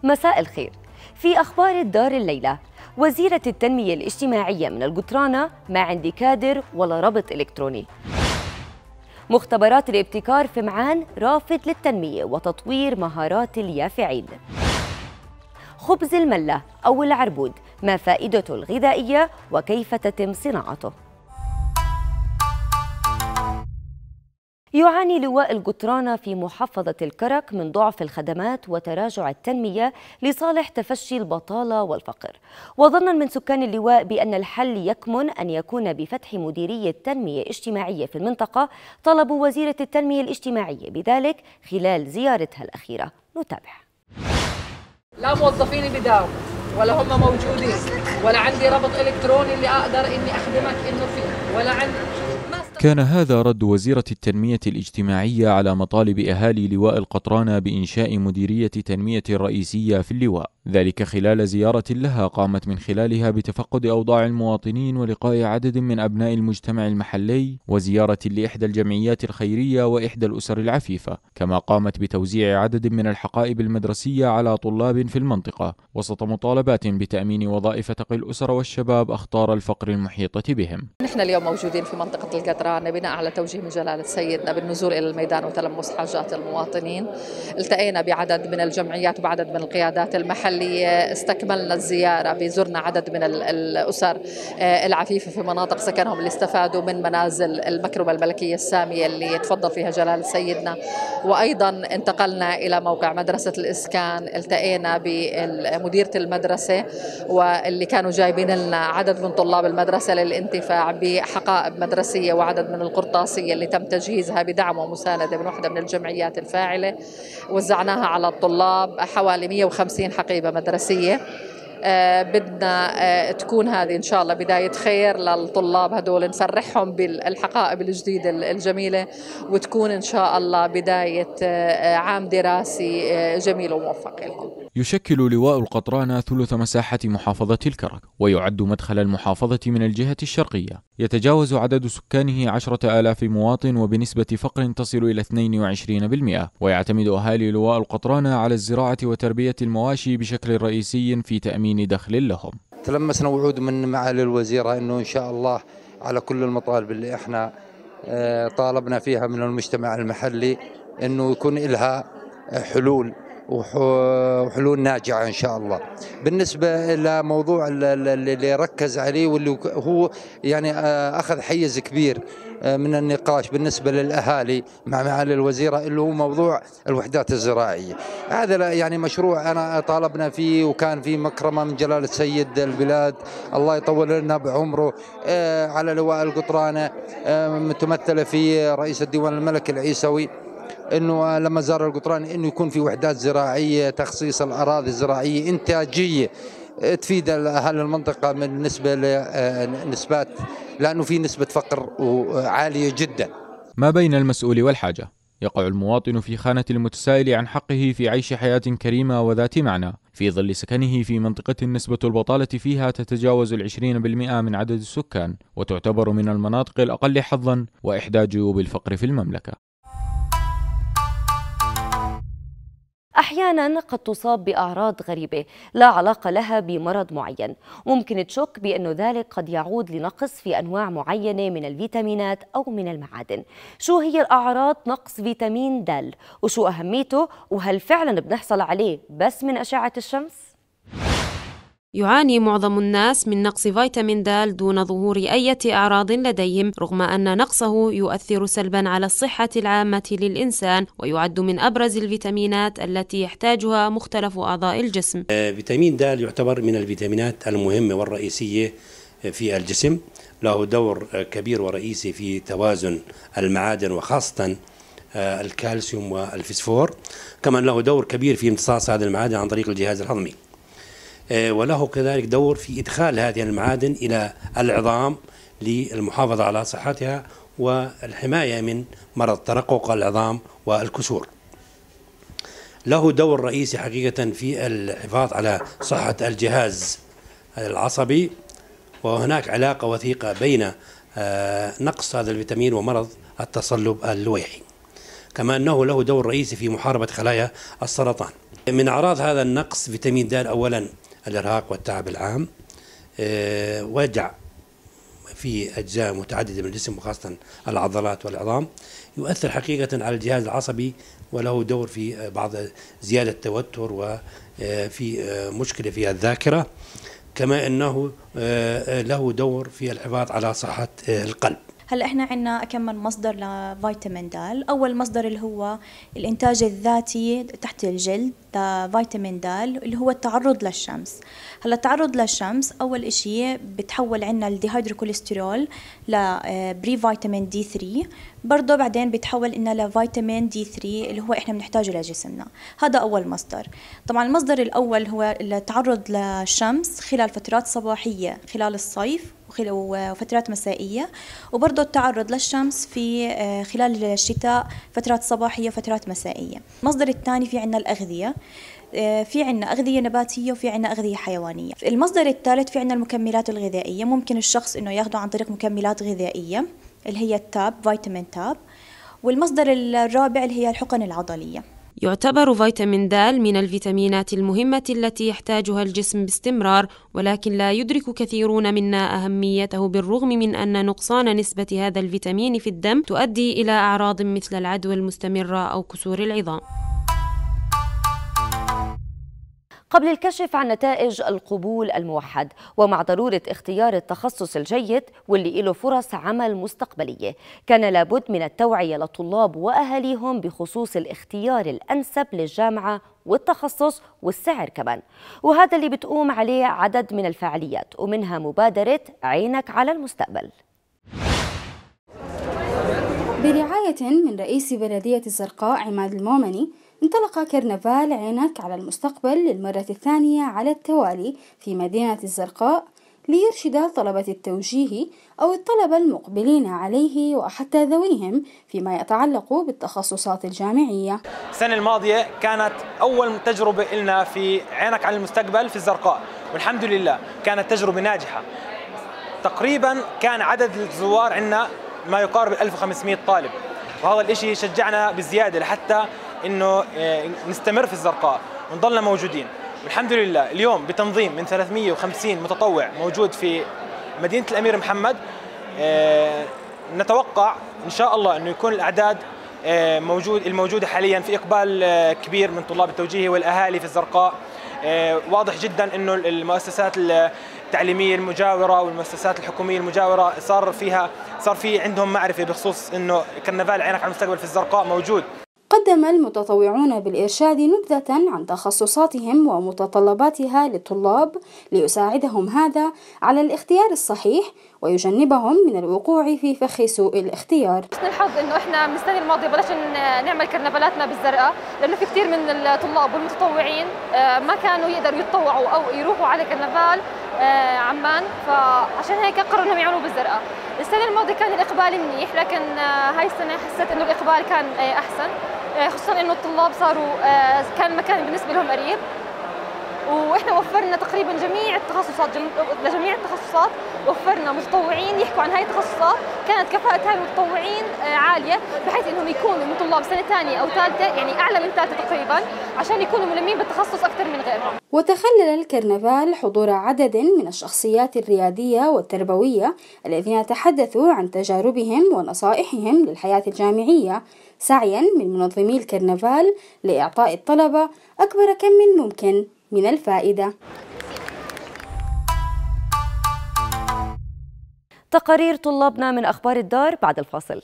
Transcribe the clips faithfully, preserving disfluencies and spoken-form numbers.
مساء الخير. في أخبار الدار الليلة، وزيرة التنمية الاجتماعية من القطرانة ما عندي كادر ولا ربط إلكتروني. مختبرات الابتكار في معان رافد للتنمية وتطوير مهارات اليافعين. خبز الملة أو العربود، ما فائدته الغذائية وكيف تتم صناعته. يعاني لواء القطرانة في محافظة الكرك من ضعف الخدمات وتراجع التنمية لصالح تفشي البطالة والفقر، وظنا من سكان اللواء بأن الحل يكمن أن يكون بفتح مديرية تنمية اجتماعية في المنطقة، طلبوا وزيرة التنمية الاجتماعية بذلك خلال زيارتها الأخيرة. نتابع. لا موظفين بداوم ولا هم موجودين، ولا عندي ربط إلكتروني اللي أقدر إني أخدمك إنه فيه، ولا عندي. كان هذا رد وزيرة التنمية الاجتماعية على مطالب أهالي لواء القطرانة بإنشاء مديرية تنمية رئيسية في اللواء، ذلك خلال زيارة لها قامت من خلالها بتفقد أوضاع المواطنين ولقاء عدد من أبناء المجتمع المحلي، وزيارة لإحدى الجمعيات الخيرية وإحدى الأسر العفيفة، كما قامت بتوزيع عدد من الحقائب المدرسية على طلاب في المنطقة، وسط مطالبات بتأمين وظائف تقي الأسر والشباب أخطار الفقر المحيطة بهم. نحن اليوم موجودين في منطقة القطرانة بناء على توجيه من جلالة سيدنا بالنزول إلى الميدان وتلمس حاجات المواطنين. التقينا بعدد من الجمعيات وبعدد من القيادات المحلية، استكملنا الزيارة بزرنا عدد من الأسر العفيفة في مناطق سكنهم اللي استفادوا من منازل المكرمة الملكية السامية اللي تفضل فيها جلالة سيدنا، وأيضا انتقلنا إلى موقع مدرسة الإسكان، التقينا بمديرة المدرسة واللي كانوا جايبين لنا عدد من طلاب المدرسة للانتفاع بحقائب مدرسية وعدد من القرطاسية اللي تم تجهيزها بدعم ومساندة من واحدة من الجمعيات الفاعلة، وزعناها على الطلاب حوالي مئة وخمسين حقيبة مدرسية. آه بدنا آه تكون هذه إن شاء الله بداية خير للطلاب هدول، نفرحهم بالحقائب الجديدة الجميلة، وتكون إن شاء الله بداية آه عام دراسي آه جميل وموفق لهم. يشكل لواء القطرانة ثلث مساحة محافظة الكرك، ويعد مدخل المحافظة من الجهة الشرقية، يتجاوز عدد سكانه عشرة آلاف مواطن وبنسبة فقر تصل إلى اثنين وعشرين بالمئة، ويعتمد أهالي لواء القطرانة على الزراعة وتربية المواشي بشكل رئيسي في تأمين دخل لهم. تلمسنا وعود من معالي الوزيرة أنه إن شاء الله على كل المطالب اللي إحنا طالبنا فيها من المجتمع المحلي أنه يكون لها حلول وحلول ناجعة إن شاء الله. بالنسبة لموضوع اللي ركز عليه واللي هو يعني أخذ حيز كبير من النقاش بالنسبة للأهالي مع معالي الوزيرة، اللي هو موضوع الوحدات الزراعية. هذا يعني مشروع أنا طالبنا فيه، وكان في مكرمة من جلالة سيد البلاد الله يطول لنا بعمره على لواء القطرانة، متمثلة في رئيس الديوان الملك العيسوي، انه لما زار القطرانة انه يكون في وحدات زراعيه، تخصيص الاراضي الزراعيه انتاجيه تفيد اهل المنطقه بالنسبه لنسبات، لانه في نسبه فقر عاليه جدا. ما بين المسؤول والحاجه يقع المواطن في خانه المتسائل عن حقه في عيش حياه كريمه وذات معنى في ظل سكنه في منطقه نسبه البطاله فيها تتجاوز العشرين بالمئة من عدد السكان، وتعتبر من المناطق الاقل حظا واحدى جيوب الفقر في المملكه. أحيانا قد تصاب بأعراض غريبة لا علاقة لها بمرض معين، ممكن تشك بأن ذلك قد يعود لنقص في أنواع معينة من الفيتامينات أو من المعادن. شو هي الأعراض نقص فيتامين د وشو أهميته، وهل فعلا بنحصل عليه بس من أشعة الشمس؟ يعاني معظم الناس من نقص فيتامين د دون ظهور أي أعراض لديهم، رغم أن نقصه يؤثر سلبا على الصحة العامة للإنسان، ويعد من أبرز الفيتامينات التي يحتاجها مختلف أعضاء الجسم. فيتامين د يعتبر من الفيتامينات المهمة والرئيسية في الجسم، له دور كبير ورئيسي في توازن المعادن وخاصة الكالسيوم والفسفور، كمان له دور كبير في امتصاص هذه المعادن عن طريق الجهاز الهضمي، وله كذلك دور في إدخال هذه المعادن إلى العظام للمحافظة على صحتها والحماية من مرض ترقق العظام والكسور. له دور رئيسي حقيقة في الحفاظ على صحة الجهاز العصبي، وهناك علاقة وثيقة بين نقص هذا الفيتامين ومرض التصلب اللويحي. كما أنه له دور رئيسي في محاربة خلايا السرطان. من أعراض هذا النقص فيتامين د أولا الإرهاق والتعب العام، وجع في أجزاء متعددة من الجسم وخاصة العضلات والعظام، يؤثر حقيقة على الجهاز العصبي وله دور في بعض زيادة التوتر وفي مشكلة في الذاكرة، كما أنه له دور في الحفاظ على صحة القلب. هلا احنا عندنا كم من مصدر لفيتامين د. اول مصدر اللي هو الانتاج الذاتي تحت الجلد لفيتامين د اللي هو التعرض للشمس. هلا التعرض للشمس اول اشي بتحول عندنا الديهيدروكوليسترول لبري فيتامين دي ثلاثة، برضه بعدين بتحول لنا لفيتامين دي ثلاثة اللي هو احنا بنحتاجه لجسمنا. هذا اول مصدر. طبعا المصدر الاول هو التعرض للشمس خلال فترات صباحيه خلال الصيف وفترات مسائية، وبرضه التعرض للشمس في خلال الشتاء فترات صباحية وفترات مسائية. المصدر الثاني في عنا الأغذية، في عنا أغذية نباتية وفي عنا أغذية حيوانية. المصدر الثالث في عنا المكملات الغذائية، ممكن الشخص إنه ياخده عن طريق مكملات غذائية اللي هي التاب، فيتامين تاب. والمصدر الرابع اللي هي الحقن العضلية. يعتبر فيتامين د من الفيتامينات المهمة التي يحتاجها الجسم باستمرار، ولكن لا يدرك كثيرون منا أهميته بالرغم من أن نقصان نسبة هذا الفيتامين في الدم تؤدي إلى أعراض مثل العدوى المستمرة أو كسور العظام. قبل الكشف عن نتائج القبول الموحد ومع ضرورة اختيار التخصص الجيد واللي له فرص عمل مستقبلية، كان لابد من التوعية للطلاب وأهاليهم بخصوص الاختيار الأنسب للجامعة والتخصص والسعر كمان، وهذا اللي بتقوم عليه عدد من الفعاليات ومنها مبادرة عينك على المستقبل. برعاية من رئيس بلدية الزرقاء عماد المومني، انطلق كرنفال عينك على المستقبل للمرة الثانية على التوالي في مدينة الزرقاء ليرشد طلبة التوجيه أو الطلبة المقبلين عليه وحتى ذويهم فيما يتعلق بالتخصصات الجامعية. السنة الماضية كانت أول تجربة لنا في عينك على المستقبل في الزرقاء، والحمد لله كانت تجربة ناجحة. تقريبا كان عدد الزوار عندنا ما يقارب ألف وخمسمئة طالب، وهذا الإشي شجعنا بزيادة لحتى إنه نستمر في الزرقاء ونضلنا موجودين. والحمد لله اليوم بتنظيم من ثلاثمئة وخمسين متطوع موجود في مدينة الأمير محمد، نتوقع إن شاء الله إنه يكون الأعداد موجود الموجودة حاليا في إقبال كبير من طلاب التوجيه والأهالي في الزرقاء. واضح جدا إنه المؤسسات التعليمية المجاورة والمؤسسات الحكومية المجاورة صار فيها صار في عندهم معرفة بخصوص إنه كرنفال عينك على المستقبل في الزرقاء موجود. قدم المتطوعون بالإرشاد نبذة عن تخصصاتهم ومتطلباتها للطلاب ليساعدهم هذا على الاختيار الصحيح ويجنبهم من الوقوع في فخ سوء الاختيار. حسن الحظ انه احنا من السنه الماضيه بلشنا نعمل كرنفالاتنا بالزرقاء، لانه في كثير من الطلاب والمتطوعين ما كانوا يقدروا يتطوعوا او يروحوا على كرنفال عمان، فعشان هيك قرروا انهم يعملوا بالزرقاء. السنه الماضيه كان الاقبال منيح، لكن هاي السنه حسيت انه الاقبال كان احسن، خصوصا انه الطلاب صاروا كان المكان بالنسبه لهم قريب، واحنا وفرنا تقريبا جميع التخصصات لجميع التخصصات، وفرنا متطوعين يحكوا عن هاي التخصصات. كانت كفاءة هاي المتطوعين عالية بحيث انهم يكونوا من طلاب سنة ثانية او ثالثة، يعني اعلى من ثالثة تقريبا، عشان يكونوا ملمين بالتخصص اكثر من غيرهم. وتخلل الكرنفال حضور عدد من الشخصيات الريادية والتربوية الذين تحدثوا عن تجاربهم ونصائحهم للحياة الجامعية، سعيا من منظمي الكرنفال لإعطاء الطلبة أكبر كم من ممكن من الفائدة. تقارير طلابنا من أخبار الدار بعد الفاصل.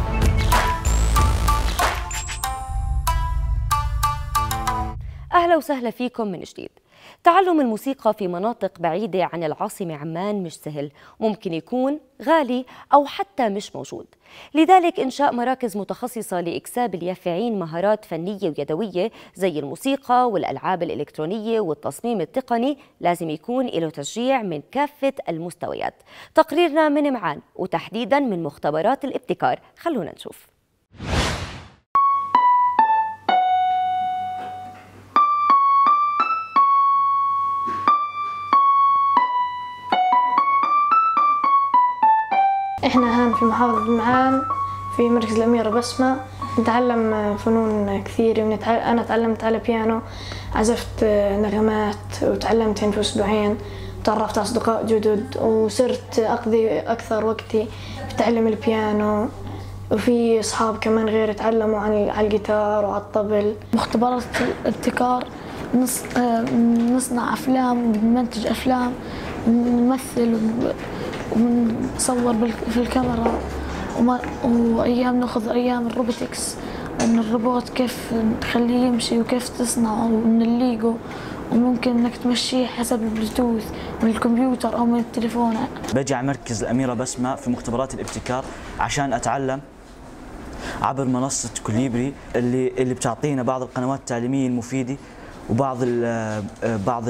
أهلا وسهلا فيكم من جديد. تعلم الموسيقى في مناطق بعيدة عن العاصمة عمان مش سهل، ممكن يكون غالي أو حتى مش موجود. لذلك إنشاء مراكز متخصصة لإكساب اليافعين مهارات فنية ويدوية زي الموسيقى والألعاب الإلكترونية والتصميم التقني لازم يكون له تشجيع من كافة المستويات. تقريرنا من معان وتحديدا من مختبرات الابتكار، خلونا نشوف. احنا هان في محافظة معان في مركز الأميرة بسمة، نتعلم فنون كثيرة. ونتعلم أنا تعلمت على بيانو، عزفت نغمات وتعلمت في أسبوعين، تعرفت على أصدقاء جدد وصرت أقضي أكثر وقتي في تعلم البيانو. وفي أصحاب كمان غير تعلموا عن على الجيتار وعلى الطبل. مختبرات الابتكار نصنع أفلام، بنمنتج أفلام، ونمثل ونصور في الكاميرا. وأيام نأخذ أيام الروبوتكس، إن الروبوت كيف تخليه يمشي وكيف تصنعه من الليجو، وممكن إنك تمشيه حسب البلوتوث من الكمبيوتر أو من التليفون. بجي على مركز الأميرة بسمة في مختبرات الابتكار عشان أتعلم عبر منصة كوليبري اللي اللي بتعطينا بعض القنوات التعليمية المفيدة وبعض بعض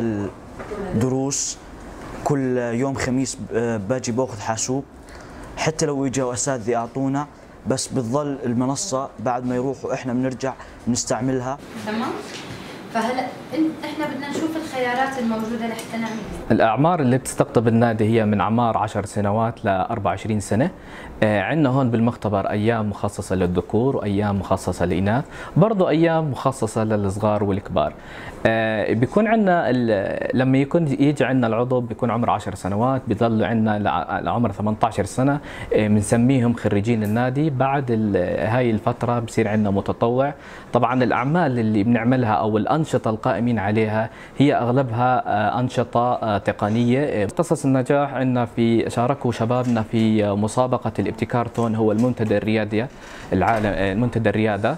الدروس. كل يوم خميس باجي باخذ حاسوب، حتى لو اجوا اساتذه يعطونا، بس بتظل المنصه بعد ما يروحوا احنا بنرجع نستعملها. تمام. فهلا احنا بدنا نشوف الخيارات الموجوده لحتى نعمل. الاعمار اللي بتستقطب النادي هي من اعمار عشر سنوات ل أربعة وعشرين سنه. آه عندنا هون بالمختبر ايام مخصصه للذكور وايام مخصصه للاناث، برضه ايام مخصصه للصغار والكبار. آه بيكون عندنا لما يكون يجي عندنا العضو بيكون عمره عشر سنوات، بيضل عندنا لعمر ثمانية عشر سنه، بنسميهم آه خريجين النادي. بعد هاي الفتره بصير عندنا متطوع. طبعا الاعمال اللي بنعملها او الأنشطة القائمين عليها هي أغلبها أنشطة تقنية. قصص النجاح عندنا في شاركوا شبابنا في مسابقة الابتكار تون، هو المنتدى الريادية العالم المنتدى الريادة.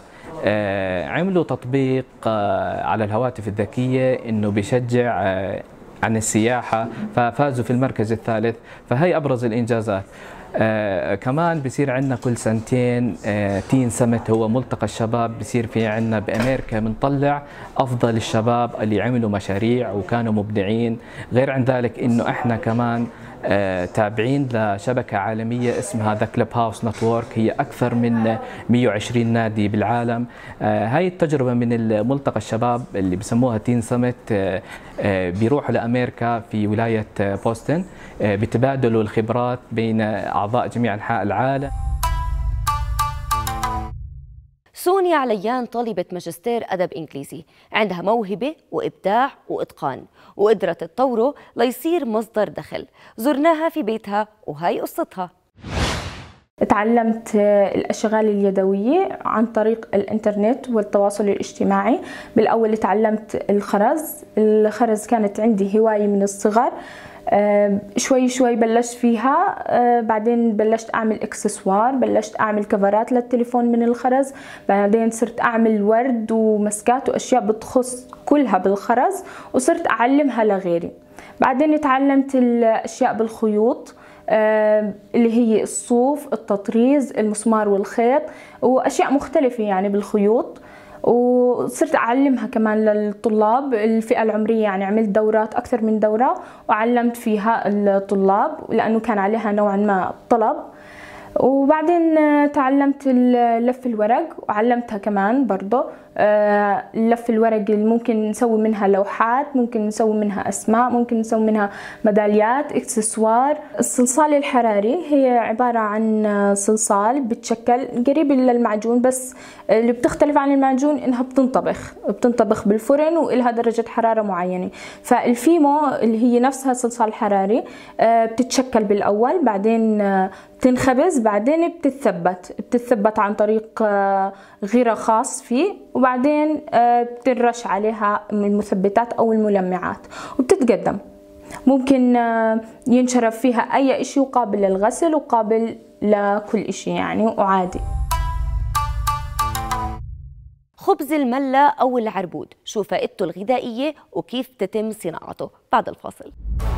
عملوا تطبيق على الهواتف الذكية إنه بيشجع عن السياحة، ففازوا في المركز الثالث. فهي أبرز الإنجازات. آه كمان بصير عندنا كل سنتين آه تين سمت، هو ملتقى الشباب بصير في عندنا بأمريكا، بنطلع أفضل الشباب اللي عملوا مشاريع وكانوا مبدعين. غير عن ذلك إنه إحنا كمان آه تابعين لشبكة عالمية اسمها ذا كلوب هاوس نتورك، هي أكثر من مئة وعشرين نادي بالعالم. آه هاي التجربة من الملتقى الشباب اللي بسموها تين سمت، آه آه بيروحوا لأمريكا في ولاية بوسطن، آه بتبادلوا الخبرات بين أعضاء جميع أنحاء العالم. سونيا عليان طالبة ماجستير أدب إنجليزي، عندها موهبة وإبداع وإتقان، وقدرت تطوره ليصير مصدر دخل. زرناها في بيتها وهاي قصتها. تعلمت الأشغال اليدوية عن طريق الإنترنت والتواصل الاجتماعي. بالأول تعلمت الخرز. الخرز كانت عندي هواية من الصغر، أه شوي شوي بلشت فيها. أه بعدين بلشت أعمل إكسسوار، بلشت أعمل كفرات للتليفون من الخرز. بعدين صرت أعمل ورد ومسكات وأشياء بتخص كلها بالخرز، وصرت أعلمها لغيري. بعدين تعلمت الأشياء بالخيوط، أه اللي هي الصوف، التطريز، المسمار والخيط، وأشياء مختلفة يعني بالخيوط. وصرت أعلمها كمان للطلاب الفئة العمرية، يعني عملت دورات أكثر من دورة وعلمت فيها الطلاب لأنه كان عليها نوعا ما طلب. وبعدين تعلمت لف الورق وعلمتها كمان برضه. لف الورق اللي ممكن نسوي منها لوحات، ممكن نسوي منها أسماء، ممكن نسوي منها ميداليات، إكسسوار. الصلصال الحراري هي عبارة عن صلصال بتشكل قريب للمعجون، بس اللي بتختلف عن المعجون إنها بتنطبخ بتنطبخ بالفرن وإلها درجة حرارة معينة. فالفيمو اللي هي نفسها صلصال الحراري بتتشكل بالأول، بعدين بتنخبز، بعدين بتتثبت بتتثبت عن طريق غيرة خاص فيه، وبعدين بتنرش عليها المثبتات أو الملمعات وبتتقدم. ممكن ينشرب فيها أي إشي وقابل للغسل وقابل لكل إشي يعني وعادي. خبز الملة أو العربود، شو فائدته الغذائية وكيف تتم صناعته؟ بعد الفاصل.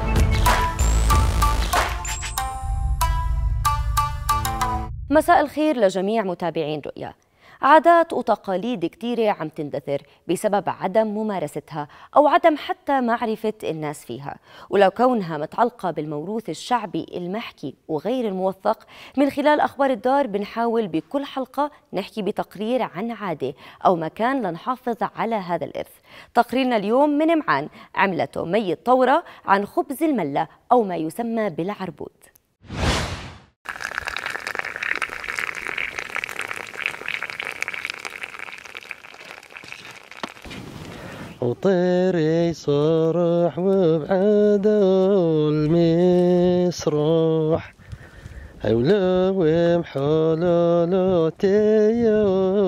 مساء الخير لجميع متابعين رؤيا. عادات وتقاليد كتيرة عم تندثر بسبب عدم ممارستها أو عدم حتى معرفة الناس فيها، ولو كونها متعلقة بالموروث الشعبي المحكي وغير الموثق. من خلال أخبار الدار بنحاول بكل حلقة نحكي بتقرير عن عادة أو مكان لنحافظ على هذا الإرث. تقريرنا اليوم من معان عملته مي الطورة عن خبز الملة أو ما يسمى بالعربود. وطير يصرح وبعد المسرح ولو محلولاتي يا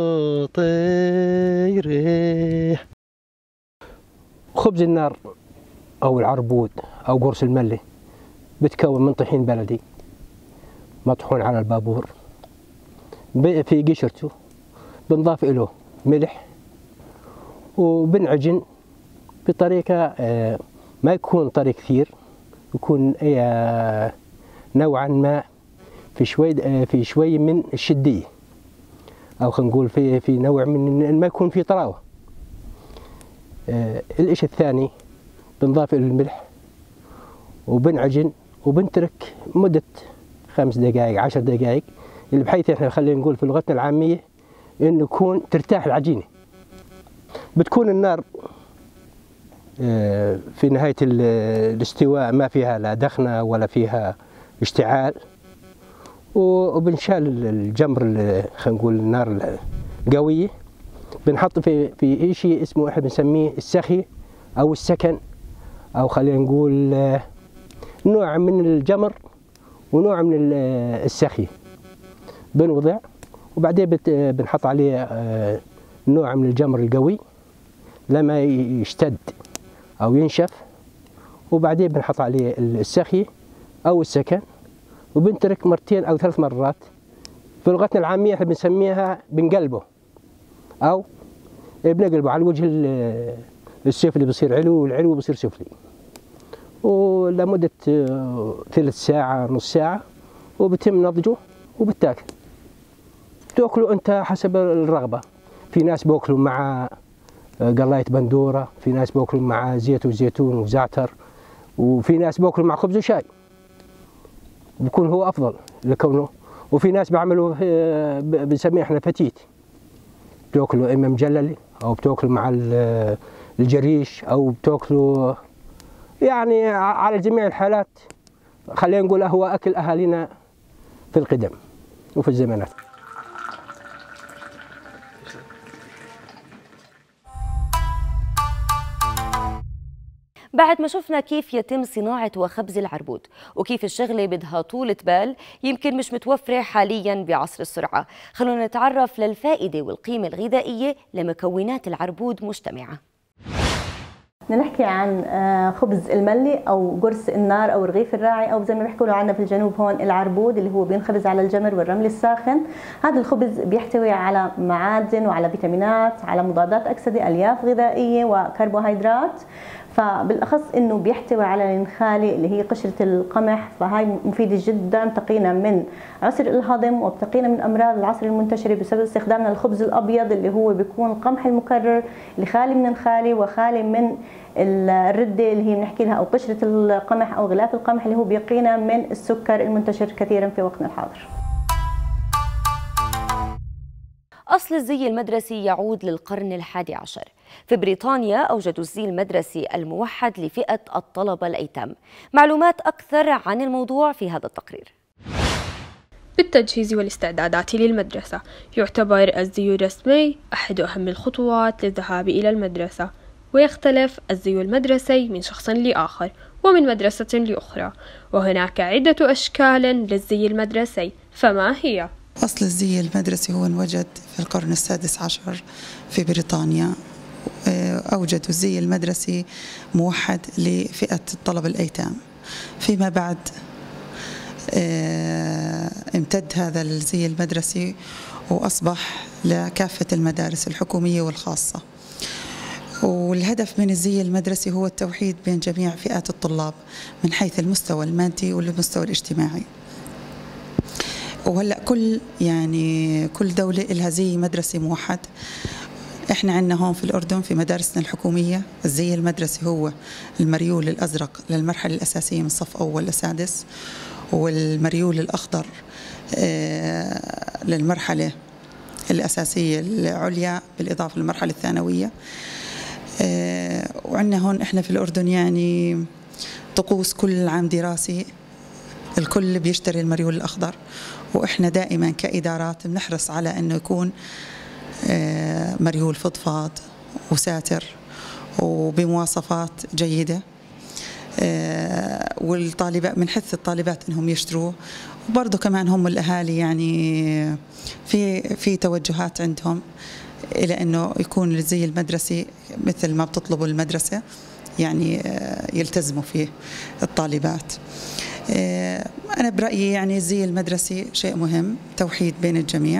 طيري. خبز النار أو العربود أو قرص الملي بتكون من طحين بلدي مطحون على البابور في قشرته، بنضاف له ملح وبنعجن بطريقة ما يكون طري كثير، يكون نوعا ما في شوي في شوي من الشدية، أو خلينا نقول في في نوع من ما يكون في طراوة. الإشي الثاني بنضاف له الملح وبنعجن وبنترك مدة خمس دقائق عشر دقائق، اللي بحيث احنا خلينا نقول في لغتنا العامية إنه يكون ترتاح العجينة. بتكون النار في نهاية الاستواء ما فيها لا دخنة ولا فيها اشتعال، وبنشال الجمر خلينا نقول النار القوية، بنحط في في شيء اسمه احنا بنسميه السخي أو السكن، أو خلينا نقول نوع من الجمر ونوع من السخي بنوضع، وبعدين بنحط عليه نوع من الجمر القوي لما يشتد أو ينشف، وبعدين بنحط عليه السخي أو السكن وبنترك مرتين أو ثلاث مرات. في لغتنا العامية احنا بنسميها بنقلبه أو بنقلبه على الوجه السفلي، بصير علو والعلو بصير سفلي، ولمدة ثلث ساعة نص ساعة وبتم نضجه وبتاكل. تاكله أنت حسب الرغبة، في ناس بياكلوا مع قلاية بندورة، في ناس بياكلوا مع زيت وزيتون وزعتر، وفي ناس بياكلوا مع خبز وشاي، بيكون هو أفضل لكونه. وفي ناس بيعملوا بنسميه احنا فتيت، بتاكلوا إما مجلل أو بتاكلوا مع الجريش أو بتاكلوا، يعني على جميع الحالات خلينا نقول هو أكل أهالينا في القدم وفي الزمانات. بعد ما شفنا كيف يتم صناعة وخبز العربود وكيف الشغلة بدها طولة بال يمكن مش متوفرة حاليا بعصر السرعة، خلونا نتعرف للفائدة والقيمة الغذائية لمكونات العربود مجتمعة. بدنا نحكي عن خبز الملي او قرص النار او رغيف الراعي، او زي ما بيحكوا له عندنا في الجنوب هون العربود، اللي هو بينخبز على الجمر والرمل الساخن. هذا الخبز بيحتوي على معادن وعلى فيتامينات، على مضادات اكسده، الياف غذائيه وكربوهيدرات. فبالاخص انه بيحتوي على النخاله اللي هي قشره القمح، فهاي مفيده جدا، تقينا من عسر الهضم وبتقينا من امراض العصر المنتشره بسبب استخدامنا للخبز الابيض اللي هو بيكون القمح المكرر اللي خالي من النخاله وخالي من الرده اللي هي بنحكي لها، او قشره القمح او غلاف القمح اللي هو بيقينا من السكر المنتشر كثيرا في وقتنا الحاضر. أصل الزي المدرسي يعود للقرن الحادي عشر. في بريطانيا أوجدوا الزي المدرسي الموحد لفئة الطلبة الأيتام. معلومات أكثر عن الموضوع في هذا التقرير. بالتجهيز والاستعدادات للمدرسة، يعتبر الزي الرسمي أحد أهم الخطوات للذهاب إلى المدرسة، ويختلف الزي المدرسي من شخص لآخر ومن مدرسة لأخرى، وهناك عدة أشكال للزي المدرسي. فما هي؟ أصل الزي المدرسي هو انوجد في القرن السادس عشر في بريطانيا. أوجدوا الزي المدرسي موحد لفئة الطلبة الأيتام. فيما بعد امتد هذا الزي المدرسي وأصبح لكافة المدارس الحكومية والخاصة. والهدف من الزي المدرسي هو التوحيد بين جميع فئات الطلاب من حيث المستوى المادي والمستوى الاجتماعي. وهلا كل يعني كل دولة لها زي مدرسي موحد. احنا عندنا هون في الأردن في مدارسنا الحكومية الزي المدرسي هو المريول الأزرق للمرحلة الأساسية من صف أول لسادس، والمريول الأخضر للمرحلة الأساسية العليا بالإضافة للمرحلة الثانوية. وعندنا هون احنا في الأردن يعني طقوس كل عام دراسي الكل بيشتري المريول الأخضر، وإحنا دائما كإدارات بنحرص على أنه يكون مريول فضفاض وساتر وبمواصفات جيدة، والطالبات بنحث الطالبات انهم يشتروه، وبرضه كمان هم الاهالي يعني في في توجهات عندهم الى انه يكون الزي المدرسي مثل ما بتطلبوا المدرسة، يعني يلتزموا فيه الطالبات. أنا برأيي يعني الزي المدرسي شيء مهم، توحيد بين الجميع،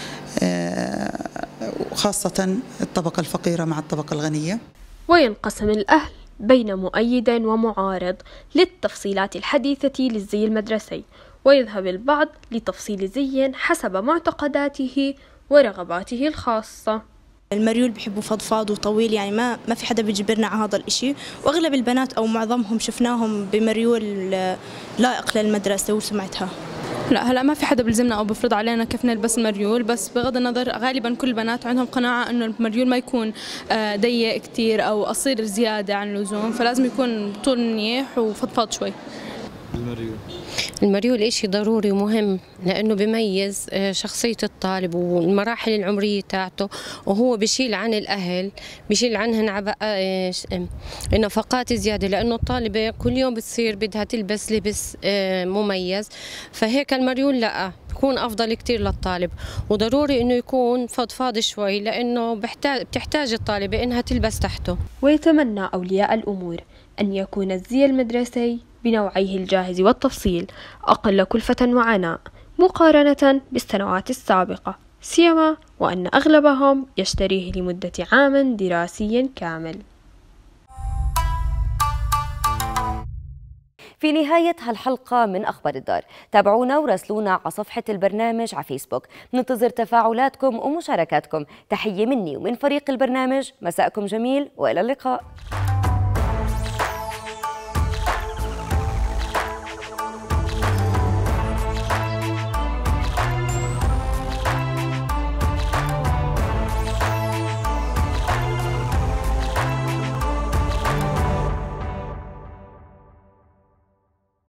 وخاصة الطبقة الفقيرة مع الطبقة الغنية. وينقسم الأهل بين مؤيد ومعارض للتفصيلات الحديثة للزي المدرسي، ويذهب البعض لتفصيل زي حسب معتقداته ورغباته الخاصة. المريول بحبوا فضفاض وطويل، يعني ما ما في حدا بيجبرنا على هذا الإشي، واغلب البنات او معظمهم شفناهم بمريول لائق للمدرسه وسمعتها. لا هلا ما في حدا بلزمنا او بفرض علينا كيف نلبس المريول، بس بغض النظر غالبا كل البنات عندهم قناعه انه المريول ما يكون ضيق كثير او قصير زياده عن اللزوم، فلازم يكون طول منيح وفضفاض شوي. المريول المريول إشي ضروري ومهم، لأنه بيميز شخصية الطالب والمراحل العمرية تاعته، وهو بيشيل عن الأهل، بيشيل عنهن عباء نفقات زيادة، لأنه الطالبة كل يوم بتصير بدها تلبس لبس مميز، فهيك المريول لا بيكون أفضل كتير للطالب، وضروري إنه يكون فضفاض شوي، لأنه بحتاج بتحتاج الطالبة إنها تلبس تحته. ويتمنى أولياء الأمور أن يكون الزي المدرسي بنوعيه الجاهز والتفصيل أقل كلفة وعناء مقارنة بالسنوات السابقة، سيما وأن أغلبهم يشتريه لمدة عام دراسي كامل. في نهاية هالحلقة من أخبار الدار، تابعونا وراسلونا على صفحة البرنامج على فيسبوك، ننتظر تفاعلاتكم ومشاركاتكم. تحية مني ومن فريق البرنامج، مساءكم جميل وإلى اللقاء.